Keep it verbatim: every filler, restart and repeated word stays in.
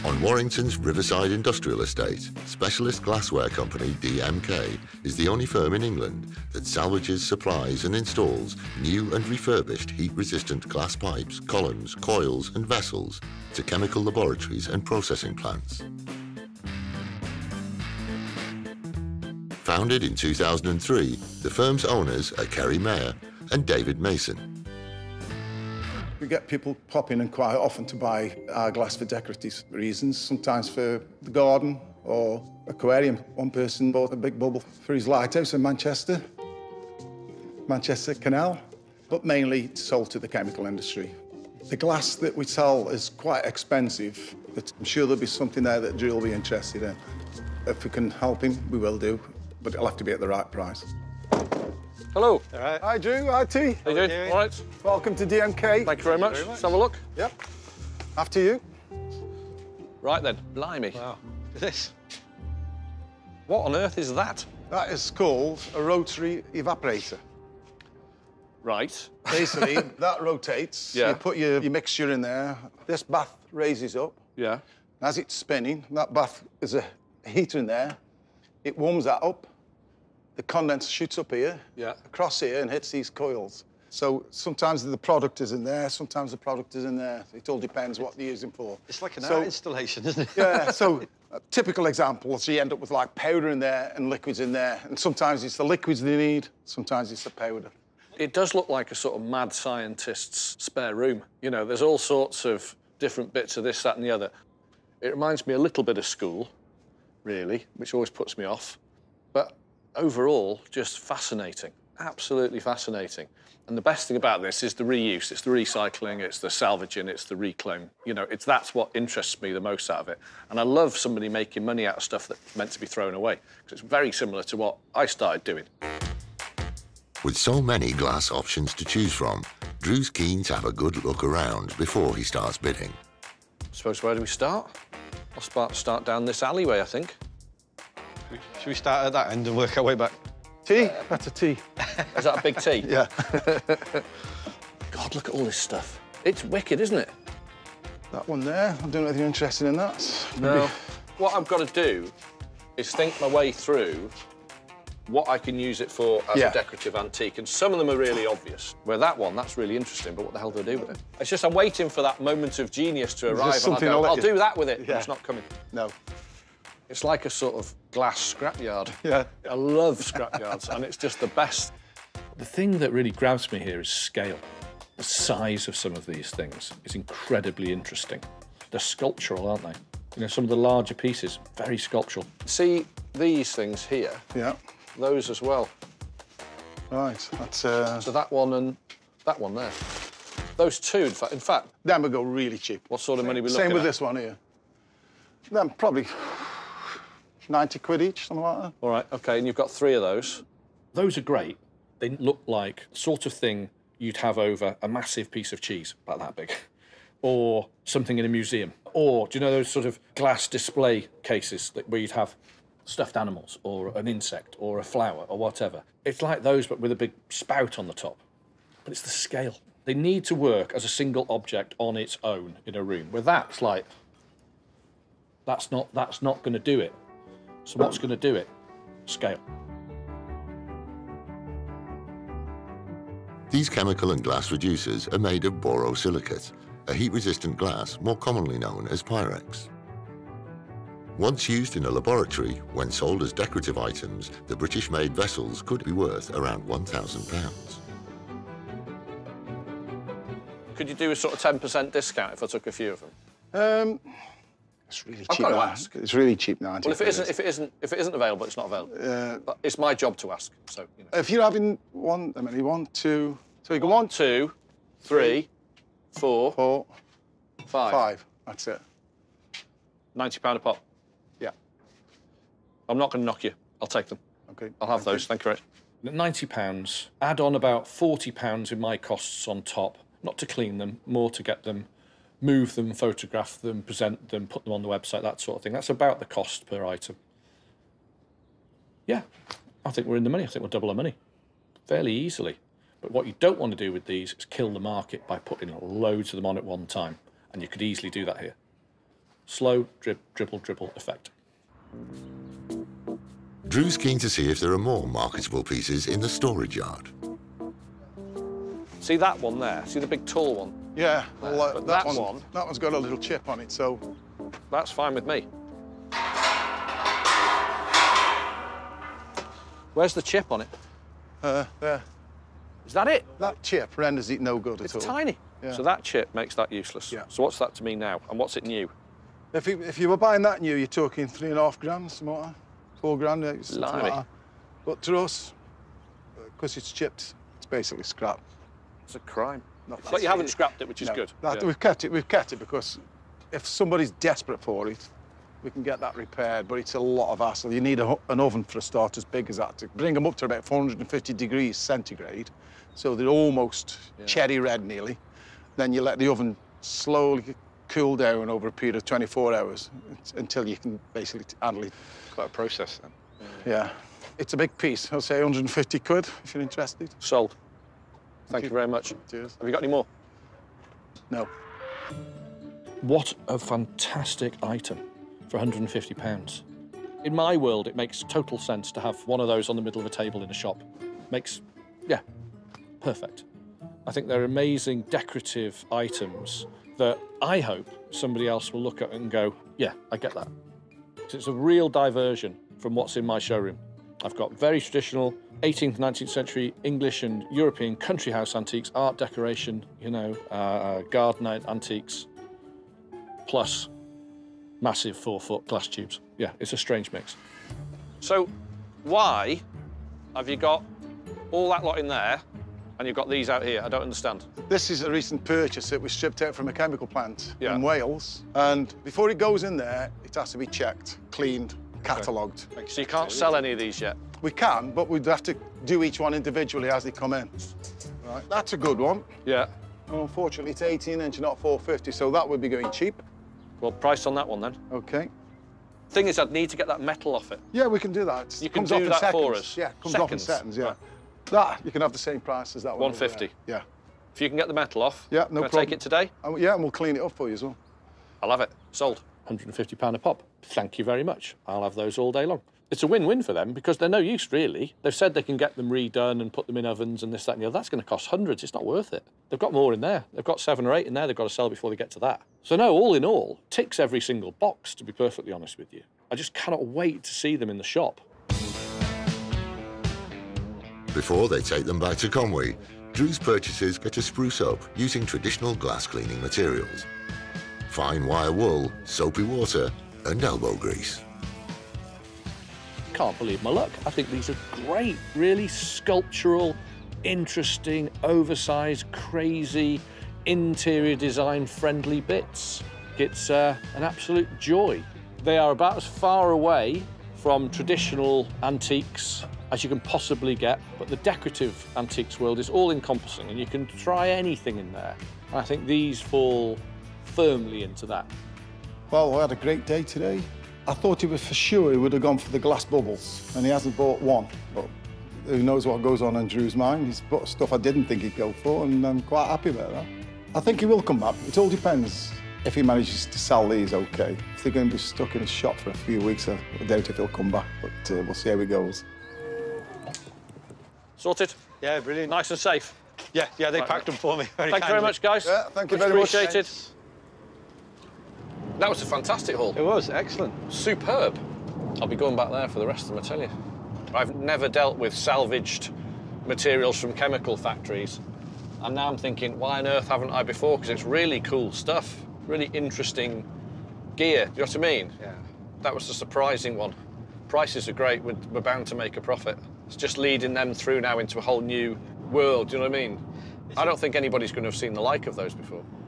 On Warrington's Riverside Industrial Estate, specialist glassware company D M K is the only firm in England that salvages, supplies and installs new and refurbished heat-resistant glass pipes, columns, coils and vessels to chemical laboratories and processing plants. Founded in two thousand three, the firm's owners are Kerry Mayer and David Mason. We get people popping in quite often to buy our glass for decorative reasons, sometimes for the garden or aquarium. One person bought a big bubble for his lighthouse in Manchester, Manchester Canal, but mainly sold to the chemical industry. The glass that we sell is quite expensive, but I'm sure there'll be something there that Drew will be interested in. If we can help him, we will do, but it'll have to be at the right price. Hello. All right. Hi, Drew. Hi, T. How you doing? doing? All right. Welcome to D M K. Thank you very much. Very much. Let's have a look. Yep. After you. Right then. Blimey. Wow. This. What on earth is that? That is called a rotary evaporator. Right. Basically, that rotates. Yeah. You put your, your mixture in there. This bath raises up. Yeah. As it's spinning, that bath is a heater in there. It warms that up. The condense shoots up here, yeah. across here, and hits these coils. So sometimes the product is in there, sometimes the product is in there. It all depends what they're using for. It's like an so, art installation, isn't it? Yeah, so a typical example, so you end up with like powder in there and liquids in there. And sometimes it's the liquids they need, sometimes it's the powder. It does look like a sort of mad scientist's spare room. You know, there's all sorts of different bits of this, that, and the other. It reminds me a little bit of school, really, which always puts me off. But overall, just fascinating, absolutely fascinating. And the best thing about this is the reuse, it's the recycling, it's the salvaging, it's the reclaim. You know, it's, that's what interests me the most out of it. And I love somebody making money out of stuff that's meant to be thrown away, because it's very similar to what I started doing. With so many glass options to choose from, Drew's keen to have a good look around before he starts bidding. I suppose, where do we start? I'll start, start down this alleyway, I think. Should we start at that end and work our way back? T? That's a T. Is that a big T? Yeah. God, look at all this stuff. It's wicked, isn't it? That one there, I don't know if you're interested in that. No. Maybe. What I've got to do is think my way through what I can use it for as yeah. a decorative antique, and some of them are really obvious. Where that one, that's really interesting, but what the hell do I do with it? It's just I'm waiting for that moment of genius to arrive, and I'll go, I'll do that with it. Yeah. It's not coming. No. It's like a sort of glass scrapyard. Yeah. I love scrapyards, and it's just the best. The thing that really grabs me here is scale. The size of some of these things is incredibly interesting. They're sculptural, aren't they? You know, some of the larger pieces, very sculptural. See these things here? Yeah. Those as well. Right, that's... Uh... So that one and that one there. Those two, in fact, in fact... Them would go really cheap. What sort of money are we looking at? Same with this one here. Them probably ninety quid each, something like that. All right, OK, and you've got three of those. Those are great. They look like the sort of thing you'd have over a massive piece of cheese, about that big, or something in a museum. Or, do you know those sort of glass display cases that, where you'd have stuffed animals, or an insect, or a flower, or whatever? It's like those, but with a big spout on the top. But it's the scale. They need to work as a single object on its own in a room, where that's like, that's not, that's not going to do it. So what's going to do it? Scale. These chemical and glass reducers are made of borosilicate, a heat-resistant glass more commonly known as Pyrex. Once used in a laboratory, when sold as decorative items, the British-made vessels could be worth around one thousand pounds. Could you do a sort of ten percent discount if I took a few of them? Um, it's really I've cheap. got to now. ask. It's really cheap now. Well, if it isn't, if it isn't, if it isn't available, it's not available. Uh, But it's my job to ask. So, you know. If you're having one, I mean, one, two, so you go One, one, two, three, four, four, five. five. That's it. Ninety pound a pop. Yeah. I'm not going to knock you. I'll take them. Okay. I'll have Thank those. you. Thank you very much. Ninety pounds. Add on about forty pounds in my costs on top. Not to clean them, more to get them, move them, photograph them, present them, put them on the website, that sort of thing. That's about the cost per item. Yeah, I think we're in the money. I think we'll double our money fairly easily. But what you don't want to do with these is kill the market by putting loads of them on at one time. And you could easily do that here. Slow drip, dribble, dribble effect. Drew's keen to see if there are more marketable pieces in the storage yard. See that one there? See the big tall one? Yeah, well, uh, But that, that one, one- that one's got a little chip on it, so... That's fine with me. Where's the chip on it? Uh, there. Is that it? That chip renders it no good It's at all. tiny. Yeah. So that chip makes that useless. Yeah. So what's that to me now? And what's it new? If you, if you were buying that new, you're talking three and a half grand, something like that. Four grand, yeah, something like Blimey. that. But to us, because it's chipped, it's basically scrap. It's a crime. Not But you haven't scrapped it, which is No, good. That, Yeah. We've kept it. We've kept it because if somebody's desperate for it, we can get that repaired. But it's a lot of hassle. You need a, ho- an oven for a start as big as that to bring them up to about four hundred fifty degrees centigrade, so they're almost Yeah. cherry red nearly. Then you let the oven slowly cool down over a period of twenty-four hours until you can basically handle it. Quite a process then. Yeah, it's a big piece. I'll say one hundred fifty quid if you're interested. Sold. Thank you. you. very much. Cheers. Have you got any more? No. What a fantastic item for one hundred and fifty pounds. In my world, it makes total sense to have one of those on the middle of a table in a shop. Makes, yeah, perfect. I think they're amazing decorative items that I hope somebody else will look at and go, yeah, I get that. So it's a real diversion from what's in my showroom. I've got very traditional eighteenth, nineteenth century English and European country house antiques, art decoration, you know, uh, garden antiques, plus massive four-foot glass tubes. Yeah, it's a strange mix. So why have you got all that lot in there and you've got these out here? I don't understand. This is a recent purchase that was shipped out from a chemical plant Yeah. in Wales. And before it goes in there, it has to be checked, cleaned, catalogued. So you can't sell any of these yet? We can, but we'd have to do each one individually as they come in. Right, that's a good one. Yeah. Unfortunately, it's eighteen inch, not four fifty, so that would be going cheap. Well, price on that one then. Okay. Thing is, I'd need to get that metal off it. Yeah, we can do that. It You can comes do off in that seconds. for us? Yeah, it comes off in Seconds? seconds, yeah. Right. That, you can have the same price as that one. one over there. fifty. Yeah. If you can get the metal off, Yeah, no can I problem. take it today? And, yeah, and we'll clean it up for you as well. I'll have it. Sold. one hundred and fifty pounds a pop. Thank you very much. I'll have those all day long. It's a win-win for them because they're no use, really. They've said they can get them redone and put them in ovens and this, that, and the other. That's going to cost hundreds. It's not worth it. They've got more in there. They've got seven or eight in there they've got to sell before they get to that. So, no, all in all, ticks every single box, to be perfectly honest with you. I just cannot wait to see them in the shop. Before they take them back to Conway, Drew's purchasers get to spruce up using traditional glass cleaning materials. Fine wire wool, soapy water and elbow grease. Can't believe my luck. I think these are great, really sculptural, interesting, oversized, crazy, interior design friendly bits. It's uh, an absolute joy. They are about as far away from traditional antiques as you can possibly get, but the decorative antiques world is all encompassing and you can try anything in there. And I think these fall firmly into that. Well, we had a great day today. I thought he was for sure he would have gone for the glass bubbles, and he hasn't bought one. But who knows what goes on in Drew's mind. He's bought stuff I didn't think he'd go for, and I'm quite happy about that. I think he will come back. It all depends if he manages to sell these okay. If they're going to be stuck in his shop for a few weeks, I doubt if he'll come back, but uh, we'll see how he goes. Sorted? Yeah, brilliant. Nice and safe. Yeah, yeah, they Right. packed them for me. Very Thank you very kindly. much, guys. Yeah, thank you Much very much. appreciated. That was a fantastic haul. It was excellent. Superb. I'll be going back there for the rest of them, I tell you. I've never dealt with salvaged materials from chemical factories. And now I'm thinking, why on earth haven't I before? Because it's really cool stuff, really interesting gear. Do you know what I mean? Yeah. That was a surprising one. Prices are great. We're, we're bound to make a profit. It's just leading them through now into a whole new world. Do you know what I mean? I don't think anybody's going to have seen the like of those before.